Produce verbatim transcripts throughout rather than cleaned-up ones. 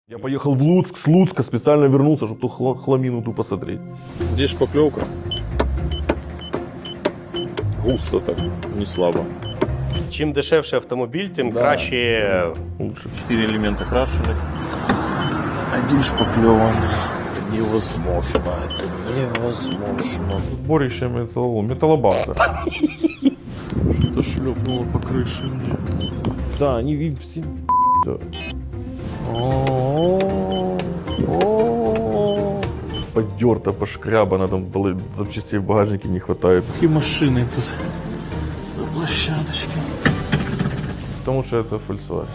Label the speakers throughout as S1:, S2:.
S1: Я поехал в Луцк, с Луцка специально вернулся, чтобы ту хла хламину ту посмотреть.
S2: Здесь шпаклевка. Густо так, не слабо.
S3: Чим дешевший автомобіль, тим
S1: Да.
S3: краще.
S1: Лучше.
S2: Четыре элемента крашены. Один шпаклеванный. Это невозможно. Это невозможно.
S1: Борище металлолом, металлобаза.
S2: Что-то шлепнуло по крыше мне.
S1: Да, они видят все. Подерто, пошкрябано, там было запчастей в багажнике не хватает.
S2: Какие машины тут на площадочке.
S1: Потому что это Volkswagen.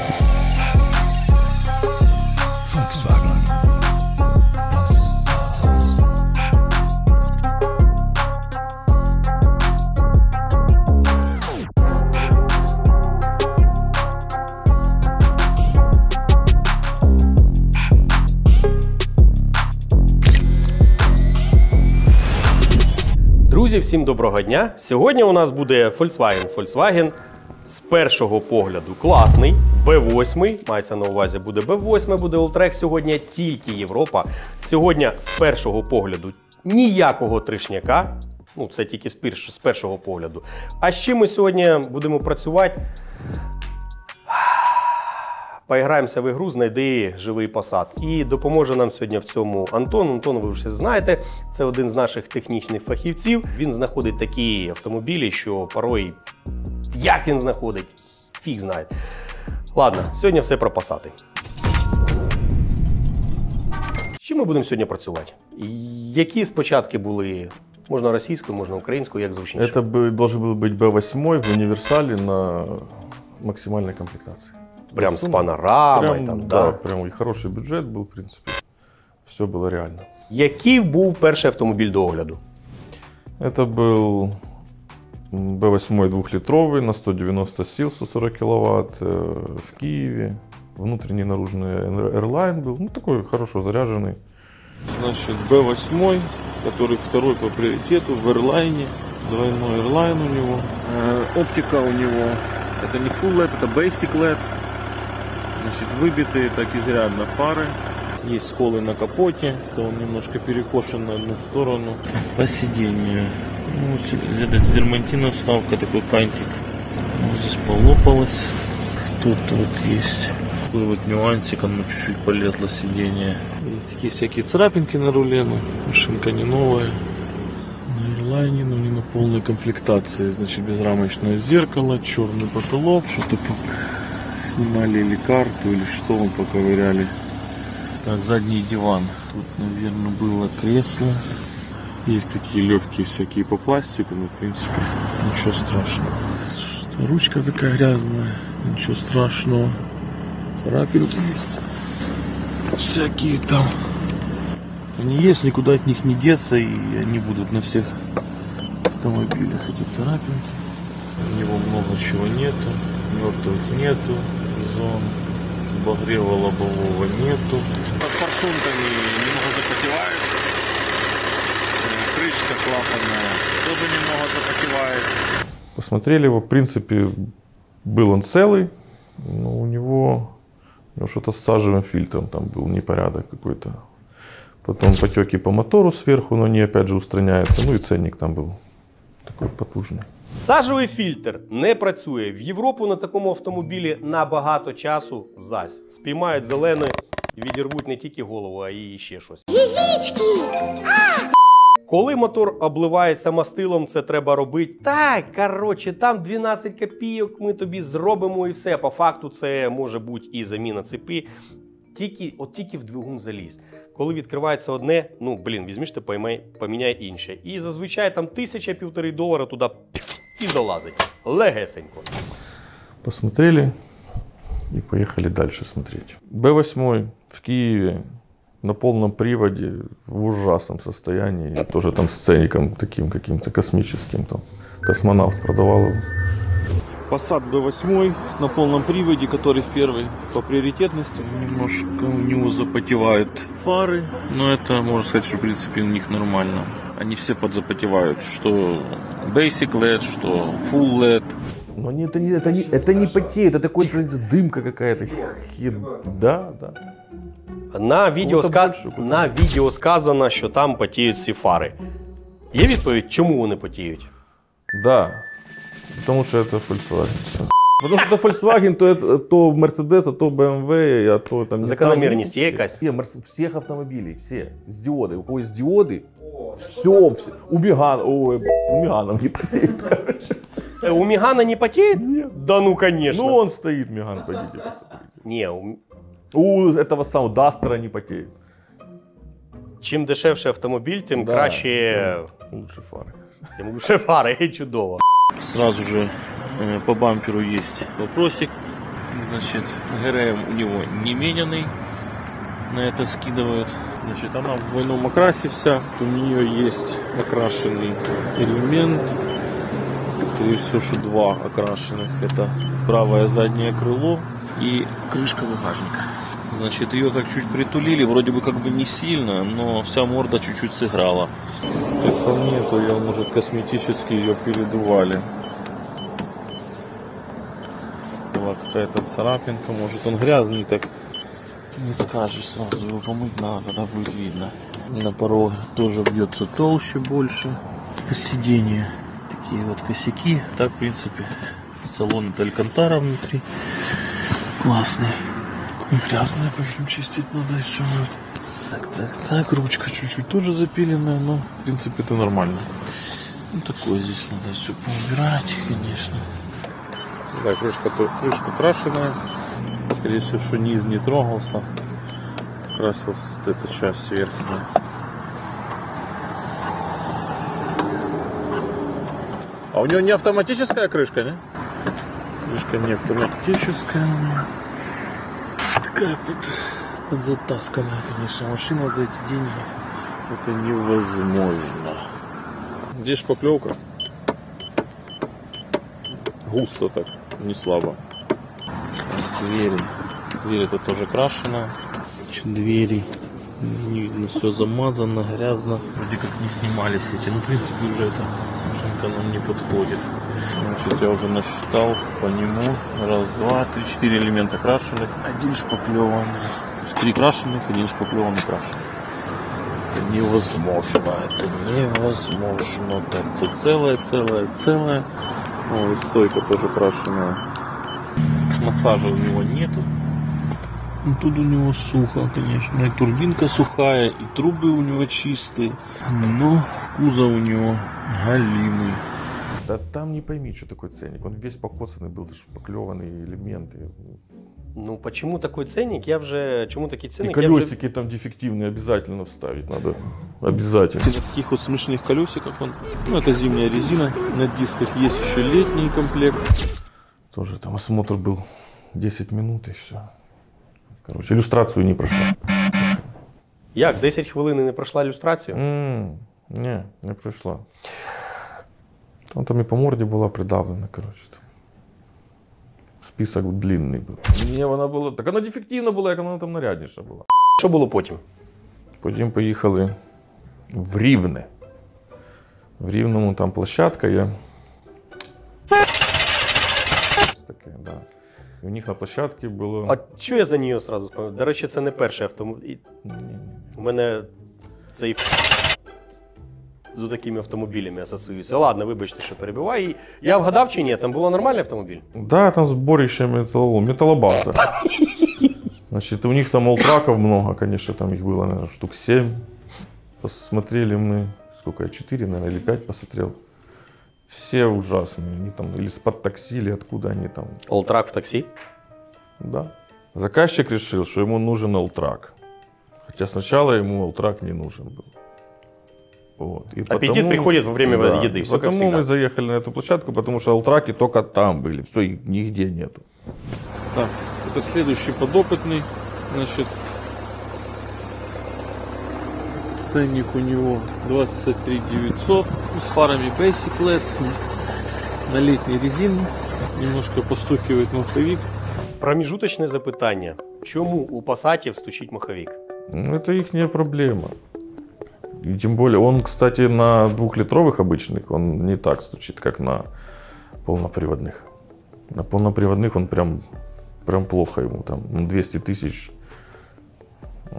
S3: Друзі, всім доброго дня! Сьогодні у нас буде Volkswagen. Volkswagen з першого погляду класний, бе вісім, мається на увазі буде бе вісім, буде Alltrack. Сьогодні тільки Європа. Сьогодні з першого погляду ніякого тришняка. Ну, це тільки з, перш, з першого погляду. А з чим ми сьогодні будемо працювати? Поіграємося в ігру «Знайди живий Passat». І допоможе нам сьогодні в цьому Антон. Антон, ви вже знаєте, це один з наших технічних фахівців. Він знаходить такі автомобілі, що порой, як він знаходить, фіг знає. Ладно, сьогодні все про Passat. З чим ми будемо сьогодні працювати? Які спочатку були, можна російською, можна українською, як зручніше?
S1: Это бы, должен был быть бе вісім в универсале на максимальной комплектации.
S3: Прям с панорамой,
S1: прям,
S3: там,
S1: да,
S3: да?
S1: прям и хороший бюджет был, в принципе. Все было реально.
S3: Який був перший автомобіль до огляду?
S1: Это был бе вісім двухлитровый на сто девяносто сил, сто сорок киловатт в Киеве. Внутренний и наружный Airline был, ну такой хорошо заряженный.
S2: Значит, бе вісім, который второй по приоритету в Airline. Двойной Airline у него. Э, оптика у него. Это не Full лед, это Basic лед. Значит, выбитые так изрядно фары. Есть сколы на капоте, то он немножко перекошен на одну сторону. По сиденью. Ну, этот дермантин вставка, такой кантик. Вот здесь полопалось. Тут вот есть такой вот нюансик, оно чуть-чуть полезло сиденье. Есть такие всякие царапинки на руле, но машинка не новая. На Airline, но не на полной комплектации. Значит, безрамочное зеркало, черный потолок, что-то снимали или карту, или что мы поковыряли. Так, задний диван. Тут, наверное, было кресло. Есть такие легкие всякие по пластику, но, в принципе, ничего страшного. Что, ручка такая грязная, ничего страшного. Царапинки есть. Всякие там. Они есть, никуда от них не деться, и они будут на всех автомобилях, эти царапинки. У него много чего нету, мертвых нету зон, обогрева лобового нету. Под форсунками немного запотевает. Крышка клапанная тоже немного запотевает.
S1: Посмотрели его, в принципе, был он целый, но у него, у него что-то с сажевым фильтром там был непорядок какой-то. Потом потеки по мотору сверху, но они опять же устраняются. Ну и ценник там был такой потужный.
S3: Сажевий фільтр не працює. В Європу на такому автомобілі на багато часу зась. Спіймають зеленою і відірвуть не тільки голову, а і ще щось. Коли мотор обливається мастилом, це треба робити. Так, коротше, там дванадцять копійок ми тобі зробимо і все. По факту це може бути і заміна цепи. Тільки, от тільки в двигун заліз. Коли відкривається одне, ну, блін, візьмеш ти поміняй, поміняй інше. І зазвичай там тисяча-півтори долара туди і залазить. Легесенько.
S1: Посмотрели и поехали дальше смотреть. бе вісім в Киеве на полном приводе, в ужасном состоянии. И тоже там с ценником таким каким-то космическим. Там космонавт продавал его.
S2: Passat бе вісім на полном приводе, который в первой по приоритетности. Немножко у него запотевают фары, но это, можно сказать, что в принципе у них нормально. Они все подзапотевают, что Basic лед, что Full лед.
S1: Но они, это, не, это, не, это не потеет, это такой дымка какая-то. Да, да.
S3: На відео,
S1: Кому-то
S3: ска...
S1: більше, кому-то
S3: на відео сказано, що там потіють всі фари. Є відповідь, чому вони потіють?
S1: Да, потому что это Volkswagen. Всё. Потому что это Volkswagen, то, это, то Mercedes, а то бэ эм вэ, а то там...
S3: Закономірність є якась?
S1: Все, мерс- всех автомобилей, все, с диоды. У кого есть диоды, все, все. У Мегана, ой, у Мегана не потеет, короче.
S3: Е, У Мегана не потіє?
S1: Нет.
S3: Да ну, конечно.
S1: Ну, он стоит, Меган, пойдите посмотрите.
S3: Ні, у...
S1: У этого самого Дастера не потеет.
S3: чим дешевший автомобіль, тим
S1: Да,
S3: краще,
S1: Лучше фары.
S3: тим лучше фари, чудово.
S2: Сразу же э, по бамперу есть вопросик. Значит, ГРМ у него не мененный. На это скидывают. Значит, она в двойном окрасе вся. У нее есть окрашенный элемент. Скорее всего, что два окрашенных. Это правое заднее крыло и крышка багажника. Значит, ее так чуть притулили, вроде бы как бы не сильно, но вся морда чуть-чуть сыграла. Как по мне, то ее, может, косметически ее передували. Была какая-то царапинка, может, он грязный, так не скажешь сразу, его помыть надо, тогда будет видно. На пороге тоже бьется толще, больше. Сиденья такие вот косяки. Так, в принципе, салон это Алькантара внутри. Классный. Грязная, по фильм чистить надо еще будет. Так, так, так, ручка чуть-чуть тоже запиленная, но в принципе это нормально. Ну такое здесь надо все поубирать, конечно. Да, крышка, то, крышка крашеная. Скорее всего, что низ не трогался. Красился вот эта часть верхняя. А у него не автоматическая крышка, не? Крышка не автоматическая у него. Такая под, подзатасканная, конечно, машина за эти деньги. Это невозможно. Где шпаклевка? Густо так, не слабо. Двери. Дверь это тоже крашена. Двери. Не видно, все замазано, грязно. Вроде как не снимались эти. Ну, в принципе, уже эта машинка нам не подходит. Значит, я уже насчитал по нему. Раз, два, три, четыре элемента крашеных. Один шпаклеванный. То есть три крашеных, один шпаклеванный крашеный. Это невозможно. Это невозможно. Так, это целое, целое, целое. О, и стойка тоже крашеная. Массажа у него нету. Ну, тут у него сухо, конечно. И турбинка сухая, и трубы у него чистые. Но кузов у него галимый.
S1: Да там не пойми, что такой ценник. Он весь покоцанный был, даже поклеванные элементы.
S3: Ну, почему такой ценник? Я вже, чому такий
S1: И
S3: ценник? Я вже...
S1: колесики там дефективные обязательно вставить надо. Обязательно.
S2: На таких вот смешных колесиках он, ну это зимняя резина, на дисках есть еще летний комплект.
S1: Тоже там осмотр был десять минут и все. Короче, иллюстрацию не прошла.
S3: Як, десять хвилин і не пройшла ілюстрацію?
S1: М, Не, не пройшла. Там, там и по морде была придавлена, короче. Там. Список длинный был. Не, вона була. Так вона дефективна була, як вона там нарядніша була.
S3: Що було потім?
S1: Потім поїхали в Рівне. В Рівному там площадка є. Таке, да. І у них на площадці було.
S3: А що я за нею одразу пам'ятаю? До речі, це не перший автомобіль.
S1: Ні-ні-ні.
S3: У мене цей з такими автомобілями асоціюється. Ладно, вибачте, що перебиваю. І я вгадав чи ні? Там був нормальний автомобіль?
S1: Да, там зборище металлолом, металлобаса. Значит, у них там олтраков много, конечно, там их было, наверное, штук семь. Посмотрели мы, сколько я, четыре, наверное, или пять посмотрел. Все ужасные, они там или с-под такси, или откуда они там.
S3: Олтрак в таксі?
S1: Да. Заказчик решил, что ему нужен олтрак. Хотя сначала ему олтрак не нужен был. Вот. И
S3: Аппетит
S1: потому,
S3: приходит во время
S1: да,
S3: еды, все как
S1: потому
S3: всегда.
S1: мы заехали на эту площадку, потому что олтраки только там были, все, их нигде нету.
S2: Так, это следующий подопытный. Значит, ценник у него двадцать три девятьсот. С фарами Basic эл и ди. На летней резине. Немножко постукивает маховик.
S3: Проміжуточне запитання. Чому у пасатів стучить маховик?
S1: Ну, это их проблема. И тем более, он, кстати, на двухлитровых обычных, он не так стучит, как на полноприводных. На полноприводных он прям, прям плохо ему, там, двести тысяч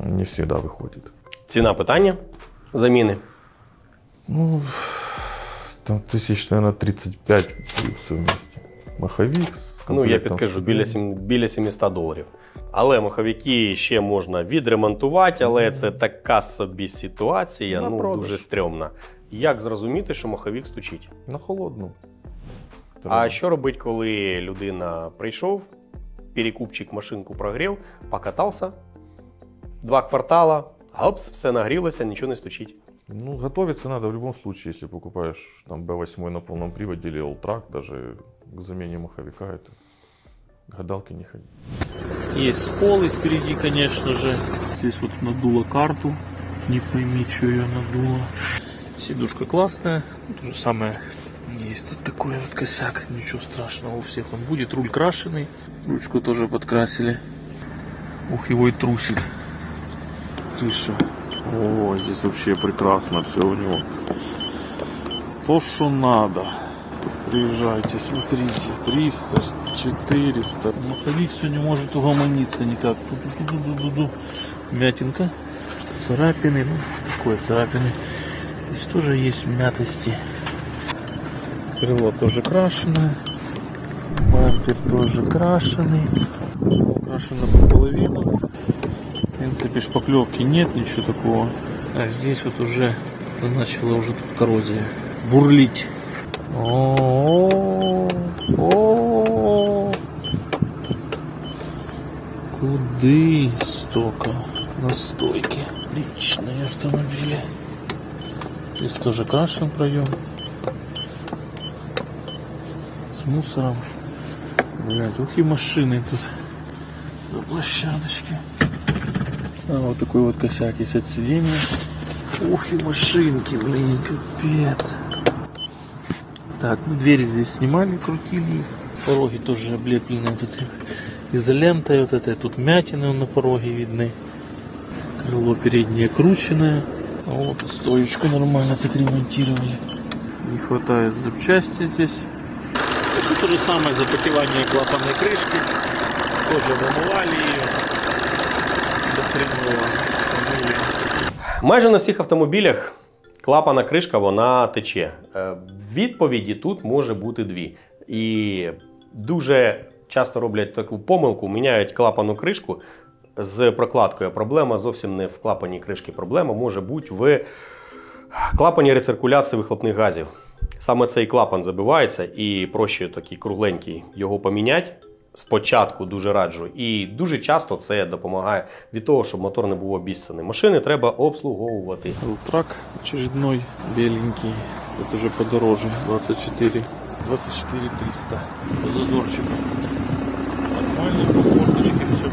S1: не всегда выходит.
S3: Ціна питання заміни?
S1: Ну, там тысяч, наверное, тридцать пять все вместе. Маховик с
S3: Ну, я підкажу, біля, сім, біля сімсот доларів. Але маховики ще можна відремонтувати, але це така собі ситуація,
S1: На
S3: ну,
S1: продаж.
S3: дуже стрьомна. Як зрозуміти, що маховик стучить?
S1: На холодну.
S3: А що робить, коли людина прийшов, перекупчик машинку прогрів, покатався, два квартала, опс, все нагрілося, нічого не стучить.
S1: Ну, готовиться надо в любом случае, если покупаешь там бэ восемь на полном приводе или Alltrack, даже к замене маховика, это гадалки не ходи.
S2: Есть сколы впереди, конечно же. Здесь вот надуло карту. Не пойми, что ее надуло. Сидушка классная. То же самое. Есть тут такой вот косяк. Ничего страшного, у всех он будет. Руль крашеный. Ручку тоже подкрасили. Ух, его и трусит. Крыша. О, здесь вообще прекрасно все у него. То, что надо. Приезжайте, смотрите. триста, четыреста. Маховик все не может угомониться никак. Ту-ду-ду-ду-ду-ду. Мятинка. Царапины. Ну, такое царапины. Здесь тоже есть мятости. Крыло тоже крашеное. Бампер тоже крашеный. Крашено наполовину. В принципе, шпаклевки нет, ничего такого. А здесь вот уже начала уже тут коррозия бурлить. О, о, куды столько на стойке? Личные автомобили. Здесь тоже крашен проем. С мусором. Блять, ух и машины тут на площадочке. А, вот такой вот косяк есть от сиденья. Ух и машинки, блин, капец. Так, мы двери здесь снимали, крутили. Пороги тоже облеплены вот этой изолентой, вот этой тут мятины на пороге видны. Крыло переднее крученное. А вот стоечку нормально так ремонтировали. Не хватает запчасти здесь. Это то же самое запотевание клапанной крышки. Тоже вымывали ее.
S3: Майже на всіх автомобілях клапана кришка, вона тече. Е, Відповіді тут може бути дві. І дуже часто роблять таку помилку, міняють клапану кришку з прокладкою. Проблема зовсім не в клапані кришки. Проблема може бути в клапані рециркуляції вихлопних газів. Саме цей клапан забивається і проще такий кругленький його поміняти. Спочатку дуже раджу. І дуже часто це допомагає від того, щоб мотор не був обіцяний. Машини треба обслуговувати.
S2: Alltrack очередной, беленький. Это уже подороже. двадцать четыре. двадцать четыре триста. По зазорчикам. Нормально, по мордочке все.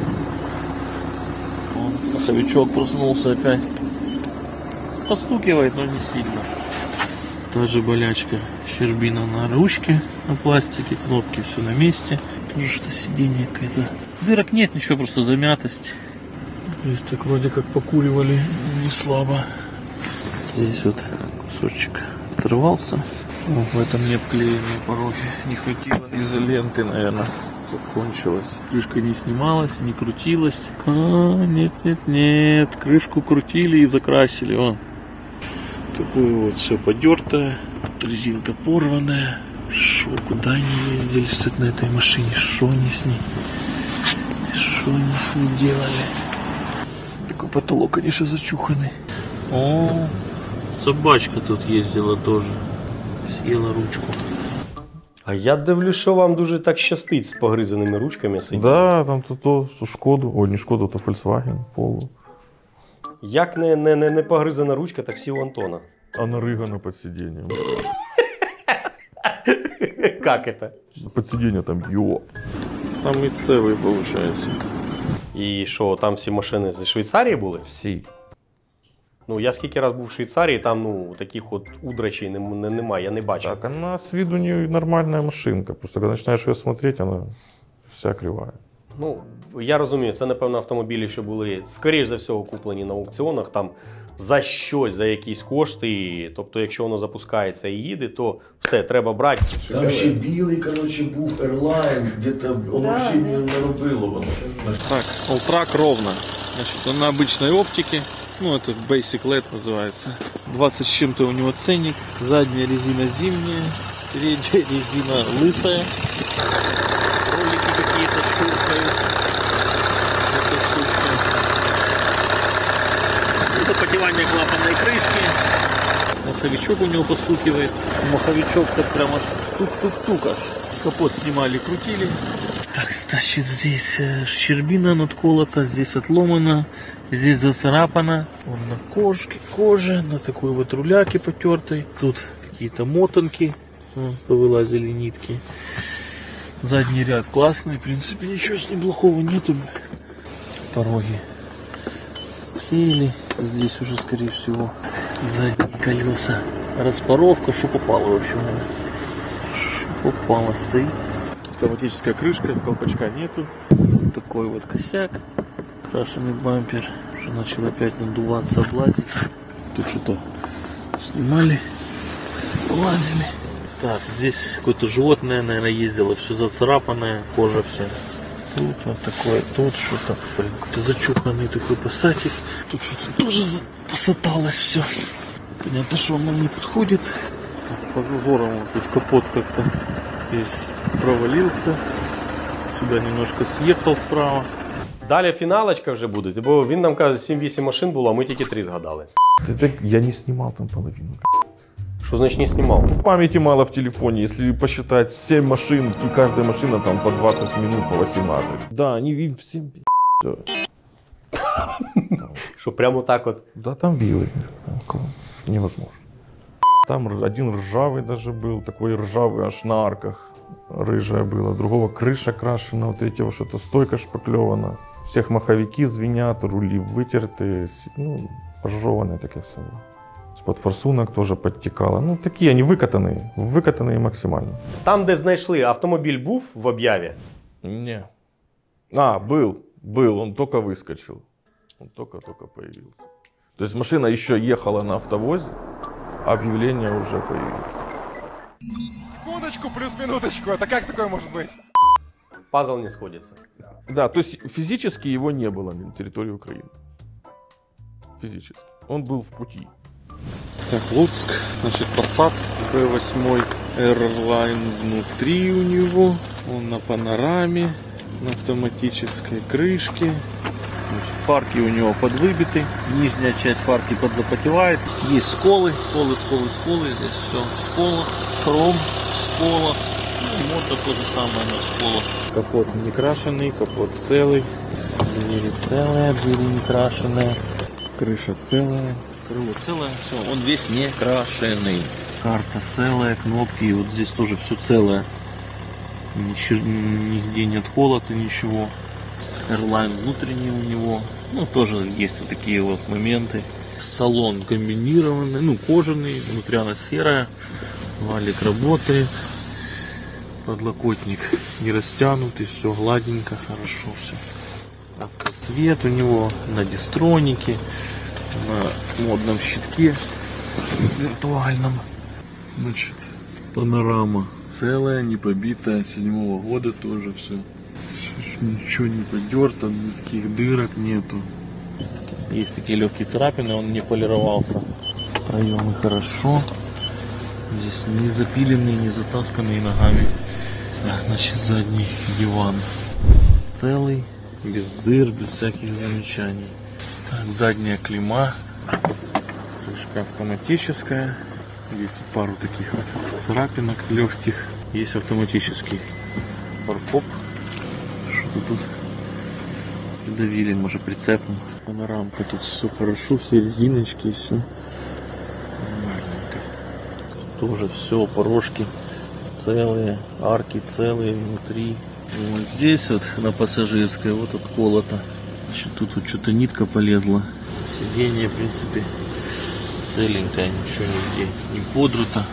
S2: Маховичок проснулся опять. Постукивает, но не сильно. Та же болячка. Щербина на ручке, на пластике. Кнопки все на месте. Тоже что сиденье какое-то. Дырок нет, ничего, просто замятость. Здесь так вроде как покуривали не слабо. Здесь вот кусочек оторвался. О, в этом не обклеенные пороги. Не хватило изоленты, наверное. Закончилась. Крышка не снималась, не крутилась. А, нет, нет, нет. Крышку крутили и закрасили. Вон. Такое вот все подертое. Резинка порванная. Шо, куда они ездили кстати, на этой машине? Шо они с ней? Шо они с ней делали? Такой потолок, конечно, зачуханный. О, собачка тут ездила тоже. Съела ручку.
S3: А я дивлюсь, що вам дуже так щастить з погризаними ручками сидіти.
S1: Да, там то, то Шкоду, ой, не Шкоду, то Volkswagen, Polo.
S3: Як не, не, не, не погризана ручка, так всі у Антона.
S1: А нарыгано под сиденьем.
S3: Как это?
S1: Под сиденье там, ё.
S2: Самый целый получается.
S3: І що, там всі машини зі Швейцарії були?
S1: Всі.
S3: Ну, я скільки раз був в Швейцарії, там ну, таких от удрачей не, не, немає, я не бачив.
S1: Так, она с виду не нормальная машинка. Просто когда начинаешь ее смотреть, она вся кривая.
S3: Ну, я розумію, це, напевно, автомобілі, що були, скоріш за всього, куплені на аукціонах, там за щось, за якісь кошти. Тобто, якщо воно запускається і їде, то все, треба брати.
S4: Там ще білий, короче, був Airline, где-то, он
S5: Да,
S4: вообще
S5: да.
S4: не наробило воно.
S2: Так, Alltrack ровно. Значит, он на обычной оптике. Ну, это Basic эл и ди называется. двадцать с чем-то у него ценник. Задняя резина зимняя. Передняя резина лысая. Ролики какие-то шуркают. Это запотевание клапанной крышки. Маховичок у него постукивает. Маховичок так прямо тук-тук-тук аж. Капот снимали, крутили. Так, значит, здесь щербина надколота, здесь отломана, здесь зацарапана. Вон на кожке, коже, на такой вот руляке потертой. Тут какие-то мотанки, вон, повылазили нитки. Задний ряд классный, в принципе, ничего с ним плохого нету. Пороги клеили, здесь уже, скорее всего, задние колеса. Распоровка, что попало, в общем. Что попало, стоит. Автоматическая крышка, колпачка нету. Вот такой вот косяк. Крашеный бампер. Уже начал опять надуваться, облазить. Тут что-то снимали, лазили. Так, здесь какое-то животное, наверное, ездило. Все зацарапанное, кожа вся. Тут вот такое, тут что-то, блин, какой-то зачуханный такой пассатик. Тут что-то тоже посаталось все. Понятно, что он нам не подходит. Так, по зазорам вот тут капот как-то здесь провалился. Сюда немножко съехал вправо.
S3: Далі фіналочка вже буде, бо він нам каже, сім-вісім машин було, а ми тільки три згадали.
S1: Это я не снимал там половину.
S3: Що значить не знімав?
S1: Памяти мало в телефоне, если посчитать семь машин, и каждая машина там по двадцать минут, по восемнадцать. Да, они им всем пи***ь.
S3: Що прямо так от.
S1: Да, там вилы. Невозможно. Там один ржавый даже был, такой ржавый аж на арках. Рыжая была, другого крыша крашена, у третьего что-то стойка шпаклевана. Всех маховики звенят, рули вытертые, ну, пожеванные такие все. С-под форсунок тоже подтекало. Ну, такие они выкатанные, выкатанные максимально.
S3: Там, де знайшли, автомобіль був в об'яві?
S1: Не. А, был, был, он только выскочил. Он только-только появился. То есть машина еще ехала на автовозе, а объявление уже появилось.
S5: Секундочку плюс минуточку, это как такое может быть?
S3: Пазл не сходится.
S1: Да, то есть физически его не было на территории Украины. Физически. Он был в пути.
S2: Так, Луцк, значит, Passat бэ восемь Airline внутри у него. Он на панораме, на автоматической крышке. Значит, фарки у него подвыбиты. Нижняя часть фарки подзапотевает. Есть сколы, сколы, сколы, сколы. Здесь все скола, хром, скола. Ну, мото то же самое на сколах. Капот не крашеный, капот целый. Двери целые, двери не крашеные. Крыша целая. Крыло целое, все, он весь не крашеный. Карта целая, кнопки, и вот здесь тоже все целое. Ничего, нигде нет холода, ничего. Airline внутренний у него. Ну, тоже есть вот такие вот моменты. Салон комбинированный, ну, кожаный, внутряна серая. Валик работает. Подлокотник не растянутый, все гладенько, хорошо все. Автосвет у него на дистронике. На модном щитке виртуальном. Значит, панорама целая, не побитая, седьмого года тоже все. Ничего не подерто, никаких дырок нету. Есть такие легкие царапины, он не полировался. Проемы хорошо. Здесь не запиленные, не затасканные ногами. Так, значит, задний диван целый, без дыр, без всяких замечаний. Так, задняя клемма, крышка автоматическая, есть пару таких вот царапинок легких, есть автоматический фаркоп, что-то тут давили, может, прицепом, панорамка, тут все хорошо, все резиночки, все нормальненько, тоже все, порожки целые, арки целые внутри, вот здесь вот на пассажирской вот отколото. Тут вот что-то нитка полезла. Сиденье, в принципе, целенькое, ничего нигде не подруто.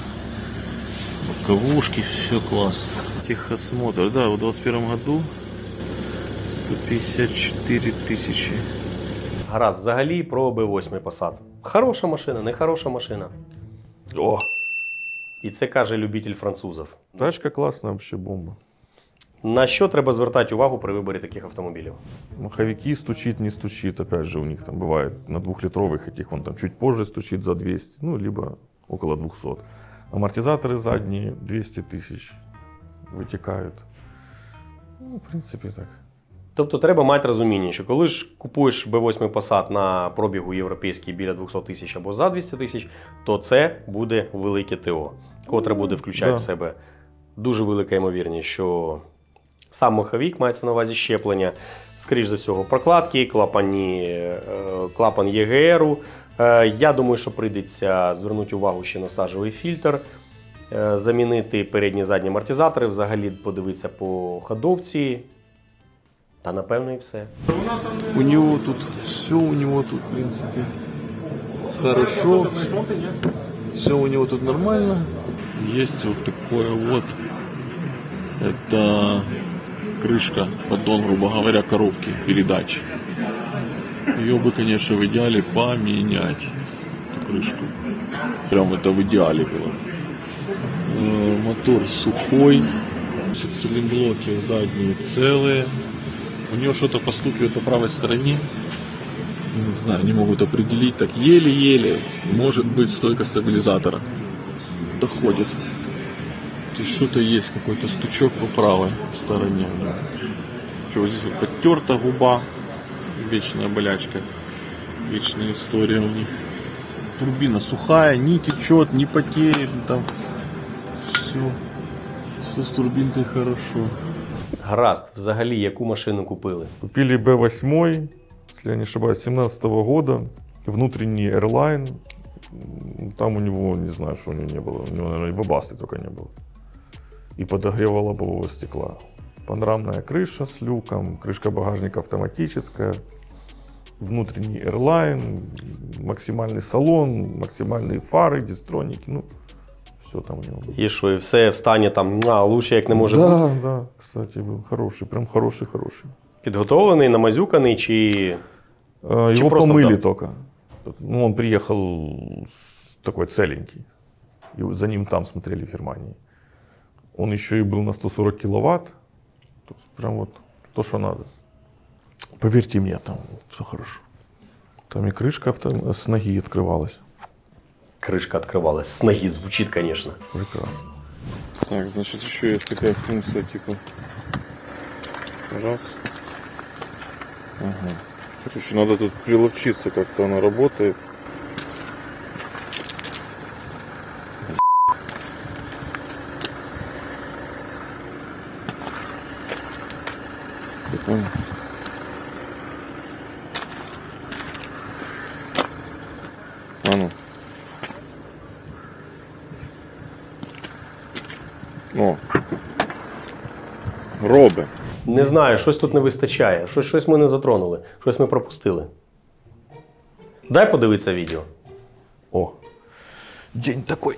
S2: Боковушки, все классно. Техосмотр, да, в двадцать первом году сто пятьдесят четыре тысячи.
S3: Гаразд, взагалі про бэ восемь Passat. Хороша машина, не хороша машина.
S1: О!
S3: І це каже любитель французів.
S1: Тачка классная, вообще бомба.
S3: На що треба звертати увагу при виборі таких автомобілів?
S1: Маховики стучит, не стучит. Опять же, у них там бывает на двухлитровых этих, он там чуть позже стучит за двести, ну, либо около двухсот. Амортизаторы задние двести тысяч вытекают. Ну, в принципе, так.
S3: Тобто треба мати розуміння, що коли ж купуєш бі вісім Passat на пробігу європейський біля двісті тисяч або за двісті тисяч, то це буде велике ТО, котре буде включати
S1: Да.
S3: в себе дуже велика ймовірність, що сам маховик, мається на увазі щеплення, скоріш за всього, прокладки, клапані, клапан є ге еру. Я думаю, що прийдеться звернути увагу ще на сажовий фільтр, замінити передні задні амортизатори, взагалі подивитися по ходовці. Та напевно і все.
S2: У него тут все, у него тут, в принципе, хорошо. Все у него тут нормально. Есть вот такое вот. Это крышка, поддон, грубо говоря, коробки передач. Ее бы, конечно, в идеале поменять. Эту крышку. Прям это в идеале было. Э, Мотор сухой. Цилиндрблоки задние целые. У него что-то постукивает по правой стороне. Не знаю, не могут определить. Так еле-еле. Может быть стойка стабилизатора. Доходит. То есть что-то есть, какой-то стучок по правой стороне. Что, вот здесь вот подтерта губа. Вечная болячка. Вечная история у них. Турбина сухая, не течет, не потеет. Там все. Все с турбинкой хорошо.
S3: Гаразд, взагалі, яку машину купили?
S1: Купили бэ восемь, если я не ошибаюсь, семнадцатого года. Внутренний Airline. Там у него, не знаю, что у него не было. У него, наверное, и вебасты только не было. И подогрева лобового стекла. Панорамная крыша с люком, крышка багажника автоматическая. Внутренний Airline, максимальный салон, максимальные фары, дистроники. Ну, все там у него было.
S3: І що, і все в стані там, а, лучше як не може
S1: да,
S3: бути?
S1: Да, кстати, был хороший, прям хороший-хороший.
S3: Підготовлений, намазюканий чи...
S1: Его
S3: Чи просто
S1: помыли
S3: так?
S1: только. Ну, он приехал такой целенький. И за ним там смотрели в Германии. Он еще и был на сто сорок киловатт. То есть прям вот то, что надо. Поверьте мне, там все хорошо. Там и крышка авто... с ноги открывалась.
S3: Кришка відкривалась. З ноги звучить, звісно.
S1: Прекрасно.
S2: Так, значит, еще есть такая функция, типа, раз. Ага. Короче, надо тут приловчиться, как-то она работает. Ты понял? А ну. О. Робе.
S3: Не знаю, щось тут не вистачає. Щось, щось ми не затронули. Щось ми пропустили. Дай подивитися відео.
S1: О, день такой.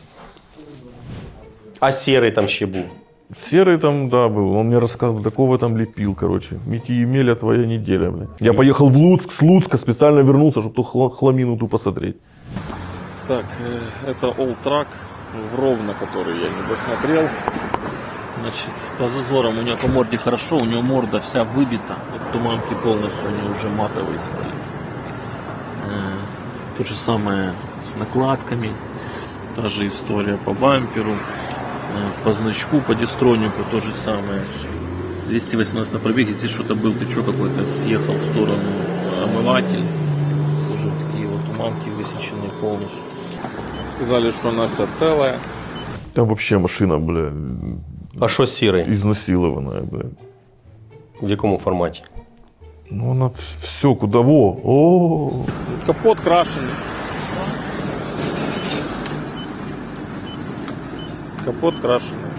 S3: А сірий там ще був.
S1: Серый там, да, был. Он мне рассказывал, такого там лепил, короче. Мити Емеля твоя неделя, блин. Я поехал в Луцк, с Луцка специально вернулся, чтобы ту хла- хламину ту посмотреть.
S2: Так, э, это All Track в Ровно, который я не досмотрел. Значит, по зазорам у него по морде хорошо, у него морда вся выбита. Вот туманки полностью у него уже матовый стоит. Э, То же самое с накладками. Та же история по бамперу. Э, По значку, по дистронику то же самое. двести восемнадцать на пробеге, здесь что-то был, ты что какой-то съехал в сторону омыватель. Тоже вот такие вот туманки высеченные полностью. Сказали, что она вся целая.
S1: Там вообще машина, бля,
S3: А що сірий?
S1: изнасилованная, бля.
S3: В якому форматі?
S1: Ну она все куда во. О,
S2: Капот крашеный. Капот крашеный.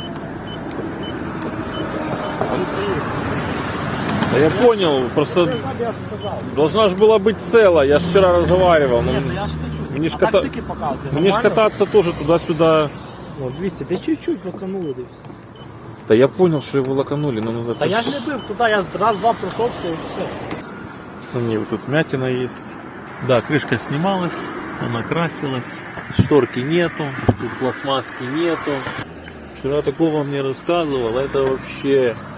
S2: Да я понял, просто должна же была быть целая. Я же вчера разговаривал. но
S6: Нет, я ж хочу.
S2: Мне ж
S6: А так
S2: ката-
S6: всякие показывают.
S2: Мне ж
S6: Нормально?
S2: кататься тоже туда-сюда.
S6: Вот, двести. Ты чуть-чуть лаканули. да и всё.
S2: Да я понял, что его лаканули, но надо...
S6: Та я ж не бив туди, я раз-два пройшов, все, і все.
S2: Не, вот тут мятина есть. Да, крышка снималась, она красилась. Шторки нету, тут пластмасски нету. Вчера такого мне рассказывал, это вообще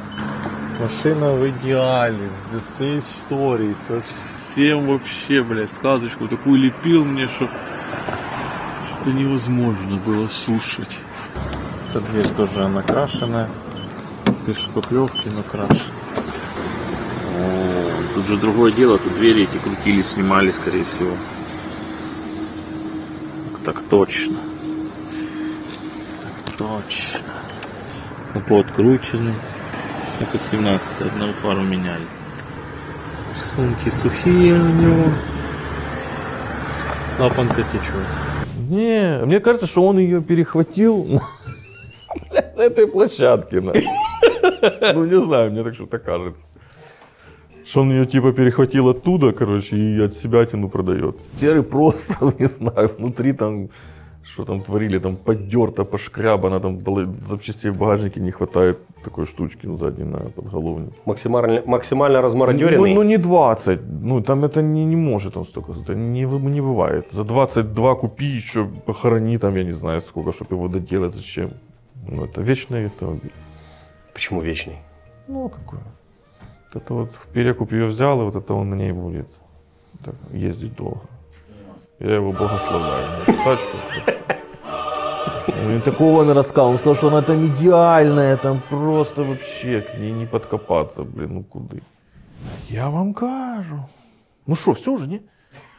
S2: Машина в идеале, без всей истории, совсем вообще, блядь, сказочку такую лепил мне, что это невозможно было слушать. Эта дверь тоже накрашенная, без шпаклевки накрашена. О, тут же другое дело, тут двери эти крутили, снимали, скорее всего. Так, так точно. Так точно. Капот крученный. Это семнадцать, одну пару меняли. Сумки сухие у него. Лапанка течет.
S1: Не, мне кажется, что он ее перехватил на этой площадке. Ну, не знаю, мне так что-то кажется. Что он ее типа перехватил оттуда, короче, и от себя тяну продает. Серый просто, не знаю, внутри там, что там творили, там поддерто, пошкрябано, там запчастей в багажнике не хватает такой штучки, ну, задней на подголовник.
S3: Максимально, максимально размародеренный.
S1: Ну, ну не двадцать, ну там это не, не может он столько, это не, не бывает. За двадцать два купи, еще похорони там, я не знаю сколько, чтобы его доделать, зачем. Ну это вечный автомобиль.
S3: Почему вечный?
S1: Ну какой? Вот это вот в перекуп ее взял, и вот это он на ней будет так, ездить долго. Я его благословляю на эту тачку. Он такого не рассказал, он сказал, что она там идеальная, там просто вообще к ней не подкопаться, блин, ну куды. Я вам кажу. Ну что, все уже, не?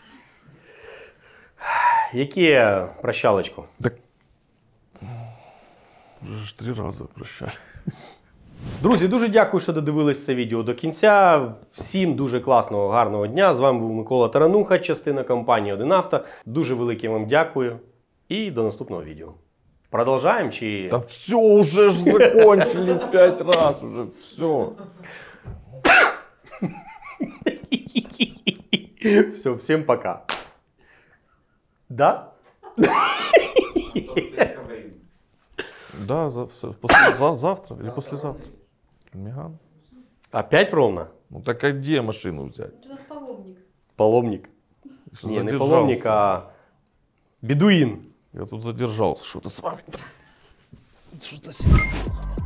S3: Які прощалочку?
S1: Так вже ж три рази прощали.
S3: Друзі, дуже дякую, що додивились це відео до кінця. Всім дуже класного, гарного дня. З вами був Микола Тарануха, частина компанії один авто. Дуже велике вам дякую і до наступного відео. Продовжаємо чи...
S1: Да все, уже ж закончили пять раз, уже все.
S3: Все, всем пока. Да?
S1: Да, за, после, за, завтра или послезавтра. Меган.
S3: Опять ровно?
S1: Ну так а где машину взять?
S7: У нас паломник.
S3: Паломник.
S1: Что
S3: Не, не
S1: задержался?
S3: паломник, а бедуин.
S1: Я тут задержался, что-то с вами. Что-то сильно.